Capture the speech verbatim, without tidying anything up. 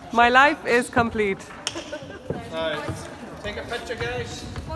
My life is complete. Nice. Take a picture, guys.